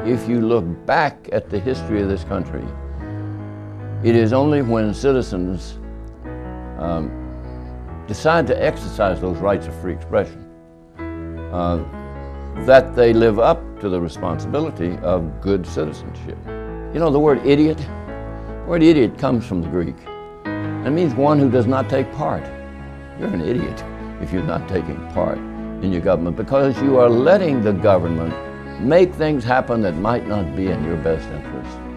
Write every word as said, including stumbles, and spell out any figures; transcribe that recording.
If you look back at the history of this country, it is only when citizens um, decide to exercise those rights of free expression uh, that they live up to the responsibility of good citizenship. You know, the word idiot, the word idiot comes from the Greek. It means one who does not take part. You're an idiot if you're not taking part in your government, because you are letting the government make things happen that might not be in your best interest.